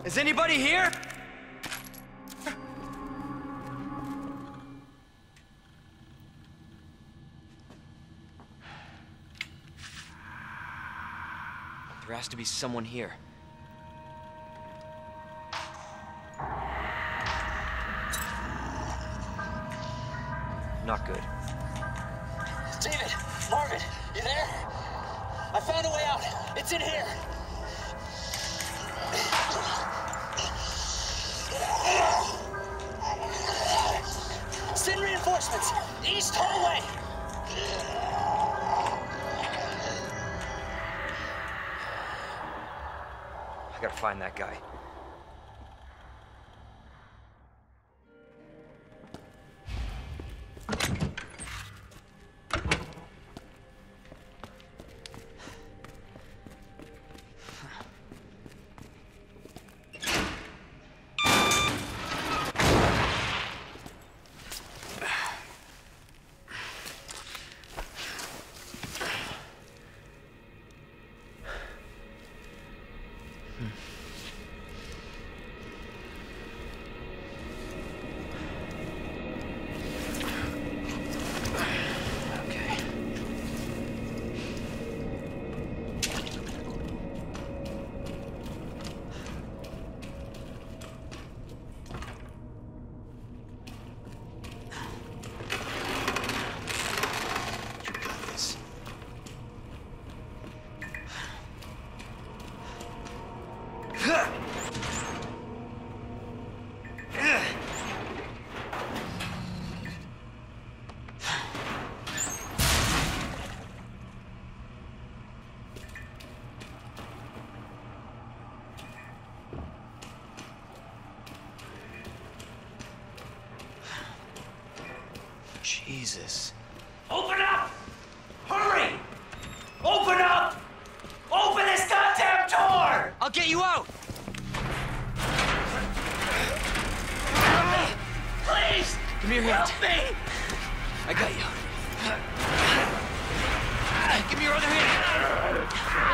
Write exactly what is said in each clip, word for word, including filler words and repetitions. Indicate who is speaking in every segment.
Speaker 1: Is anybody here? There has to be someone here. Not good.
Speaker 2: David! Marvin! You there? I found a way out! It's in here! Send reinforcements! East hallway!
Speaker 1: I gotta find that guy. Jesus.
Speaker 2: Open up! Hurry! Open up! Open this goddamn door!
Speaker 1: I'll get you out!
Speaker 2: Please!
Speaker 1: Give me your hand.
Speaker 2: Help me!
Speaker 1: I got you. Give me your other hand.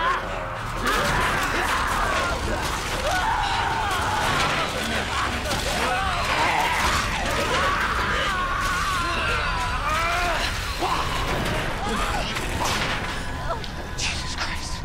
Speaker 1: Jesus Christ.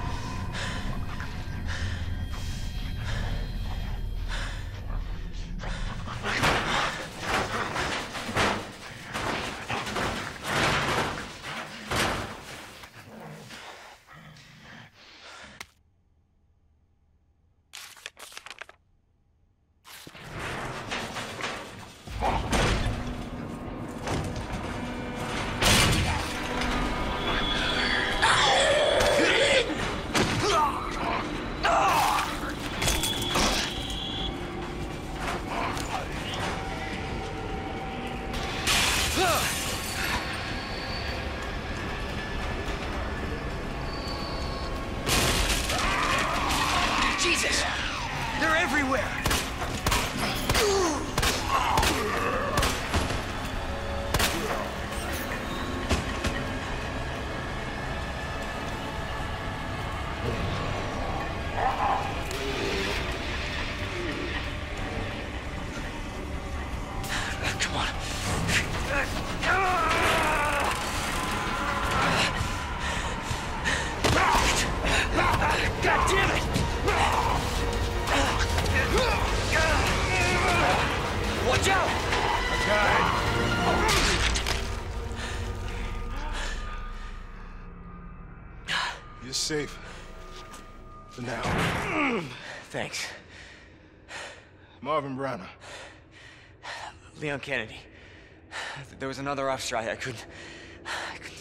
Speaker 1: Jesus! They're everywhere! Come on. God damn it! Watch out!
Speaker 3: You're safe. For now.
Speaker 1: Thanks.
Speaker 3: Marvin Branagh.
Speaker 1: Leon Kennedy. There was another off strike. I couldn't... I couldn't...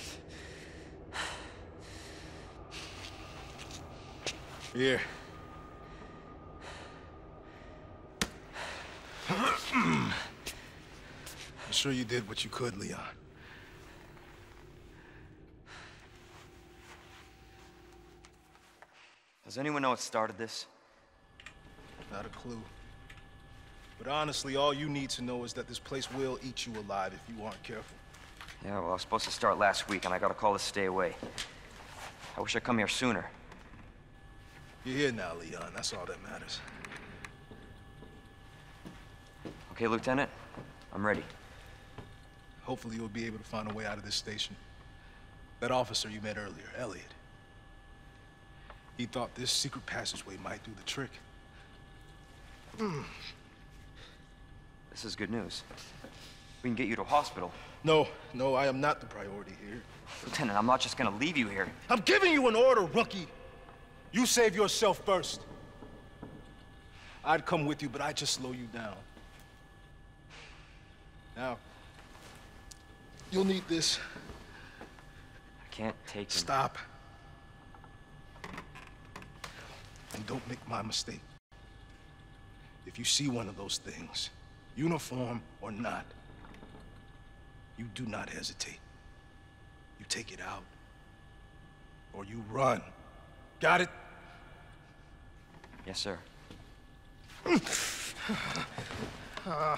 Speaker 3: Here. I'm sure you did what you could, Leon.
Speaker 1: Does anyone know what started this?
Speaker 3: Not a clue. But honestly, all you need to know is that this place will eat you alive if you aren't careful.
Speaker 1: Yeah, well, I was supposed to start last week, and I got a call to stay away. I wish I'd come here sooner.
Speaker 3: You're here now, Leon. That's all that matters.
Speaker 1: Okay, Lieutenant, I'm ready.
Speaker 3: Hopefully you'll be able to find a way out of this station. That officer you met earlier, Elliot, he thought this secret passageway might do the trick. Mm.
Speaker 1: This is good news. We can get you to a hospital.
Speaker 3: No, no, I am not the priority here.
Speaker 1: Lieutenant, I'm not just gonna leave you here.
Speaker 3: I'm giving you an order, rookie. You save yourself first. I'd come with you, but I'd just slow you down. Now, you'll need this.
Speaker 1: I can't take him.
Speaker 3: Stop. And don't make my mistake. If you see one of those things, uniform or not, you do not hesitate. You take it out, or you run. Got it?
Speaker 1: Yes, sir.
Speaker 3: uh.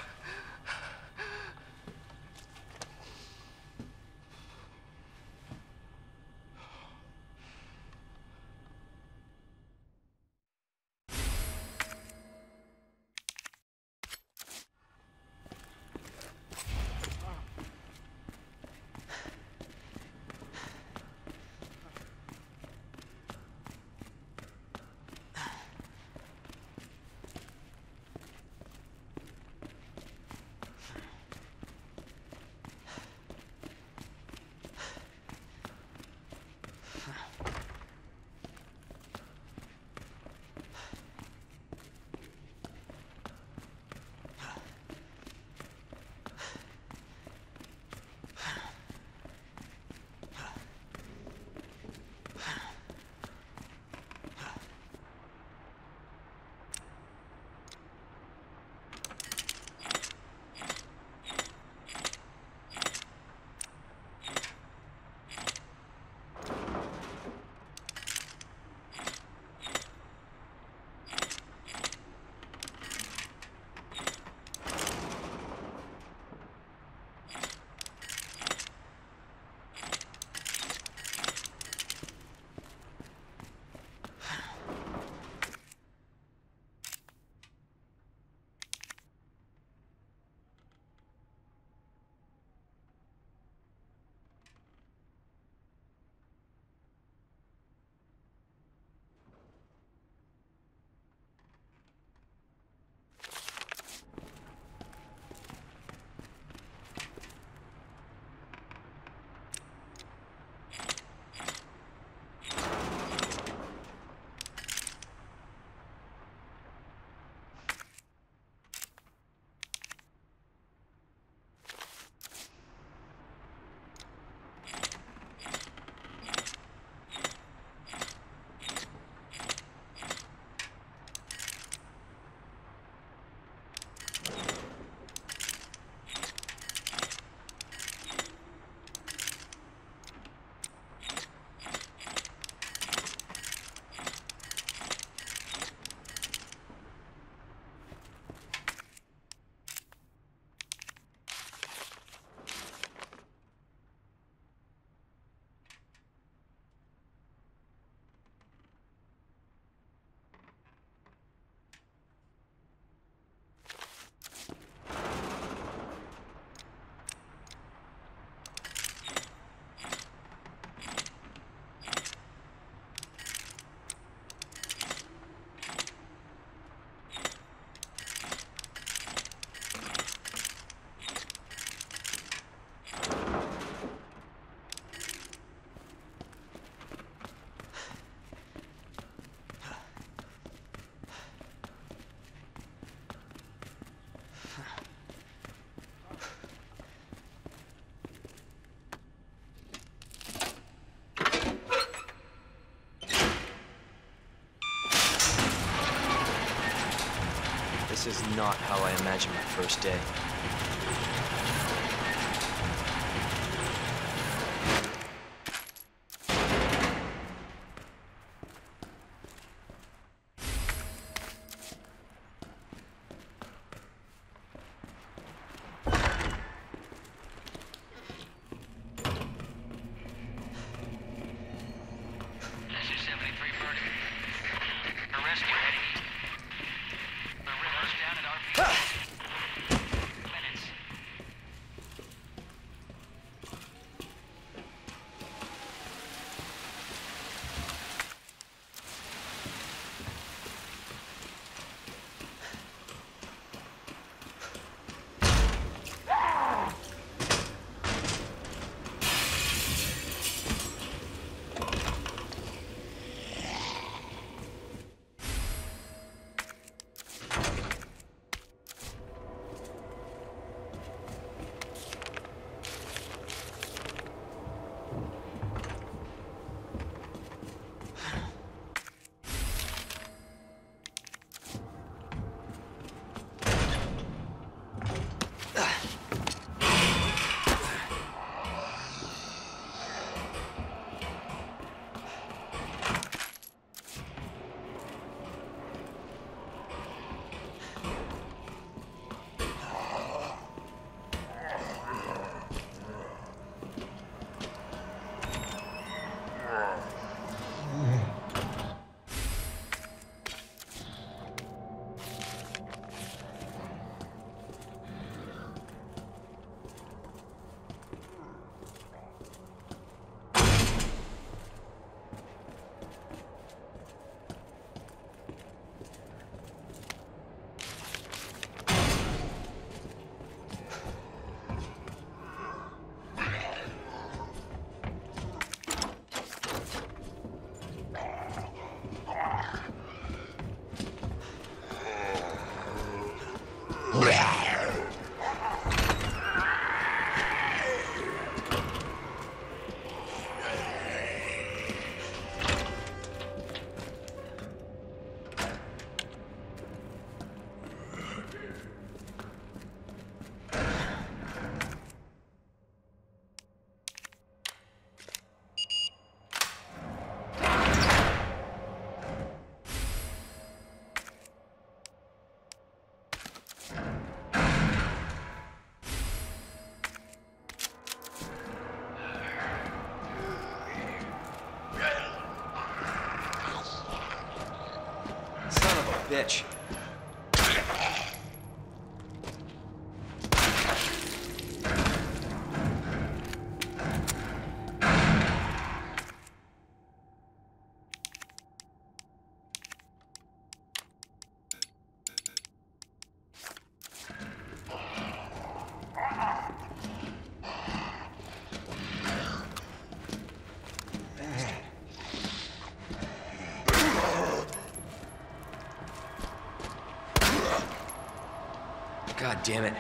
Speaker 1: This is not how I imagined my first day. ditch. God damn it.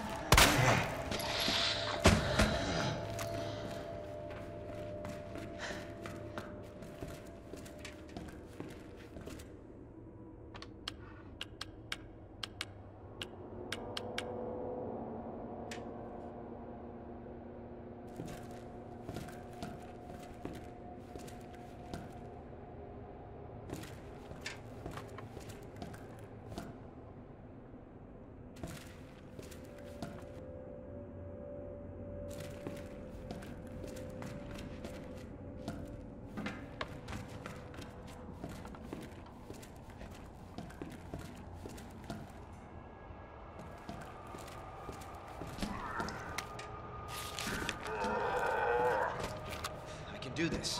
Speaker 1: Do this.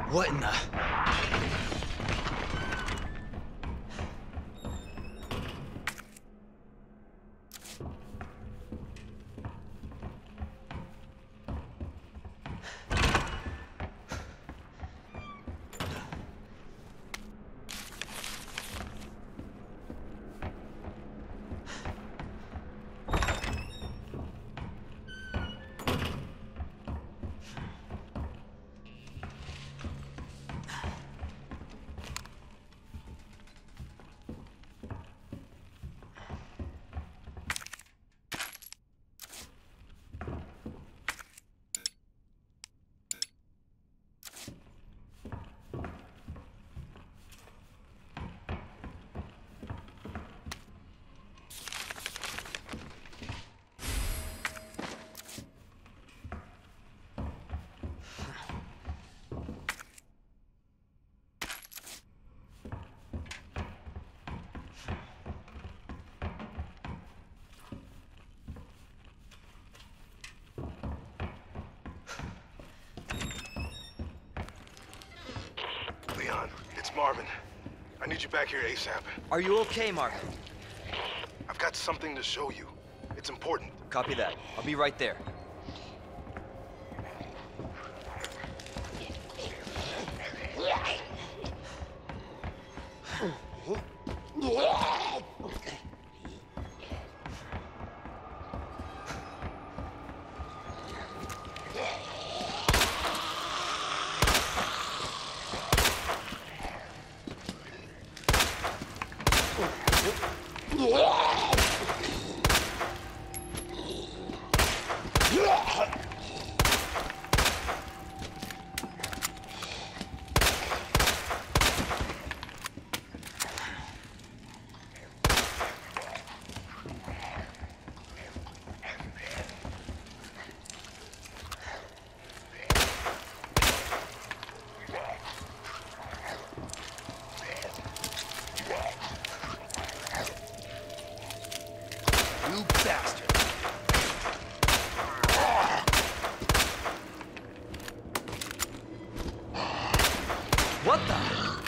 Speaker 1: What in the...
Speaker 3: Leon, it's Marvin. I need you back here ASAP.
Speaker 1: Are you okay, Mark?
Speaker 3: I've got something to show you. It's important.
Speaker 1: Copy that. I'll be right there.
Speaker 3: You bastard!
Speaker 1: What the?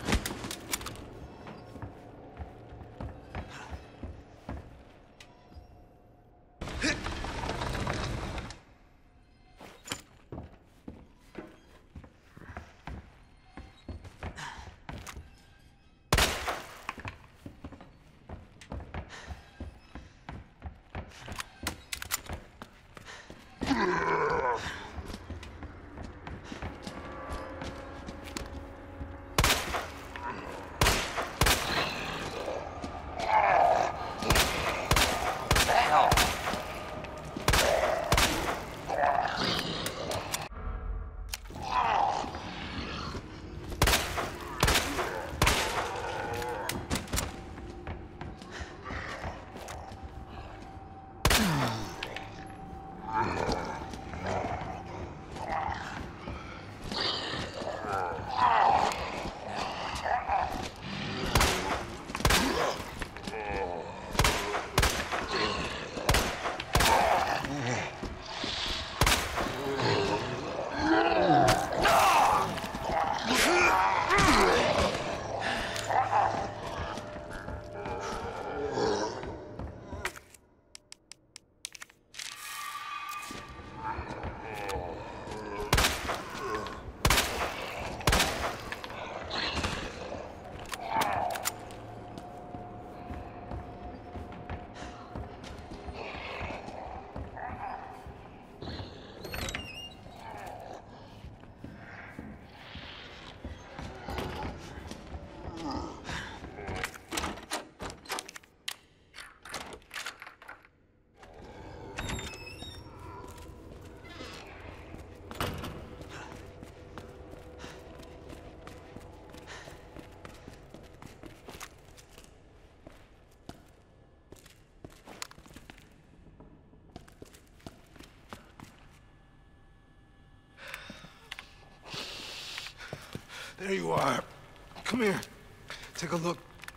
Speaker 3: There you are. Come here. Take a look.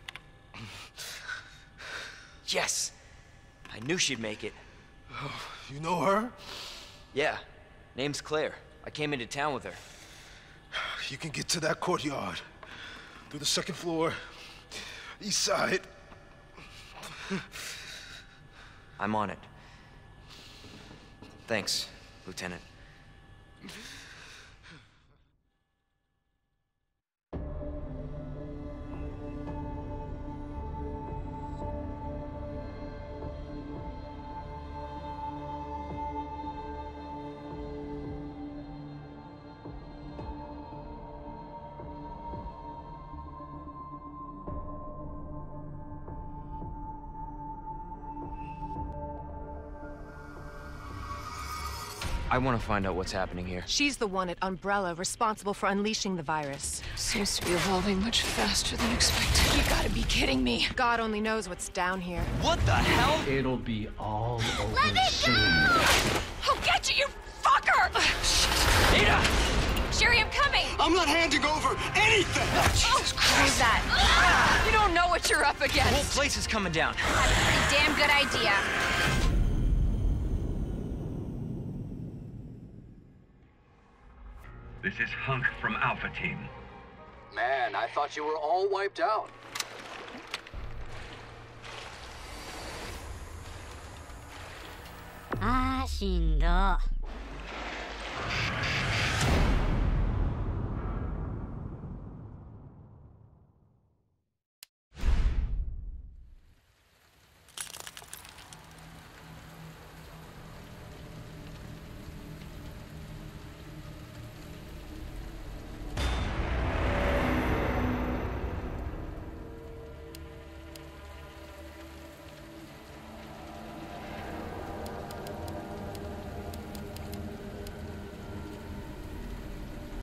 Speaker 1: Yes! I knew she'd make it.
Speaker 3: Oh, you know her?
Speaker 1: Yeah. Name's Claire. I came into town with her.
Speaker 3: You can get to that courtyard through the second floor, east side.
Speaker 1: I'm on it. Thanks, Lieutenant. I want to find out what's happening here.
Speaker 4: She's the one at Umbrella responsible for unleashing the virus.
Speaker 5: Seems to be evolving much faster than expected. You gotta be kidding me.
Speaker 4: God only knows what's down here.
Speaker 1: What the hell?
Speaker 6: It'll be all over
Speaker 5: Let me
Speaker 6: soon.
Speaker 5: go! I'll get you, you fucker!
Speaker 1: Ada!
Speaker 5: Sherry, I'm coming!
Speaker 2: I'm not handing over anything!
Speaker 5: Jesus Christ! Who's that? You don't know what you're up
Speaker 1: The whole
Speaker 5: against.
Speaker 1: place is coming down.
Speaker 5: That's a pretty damn good idea.
Speaker 7: This is Hunk from Alpha Team.
Speaker 2: Man, I thought you were all wiped out.
Speaker 8: あーしんど。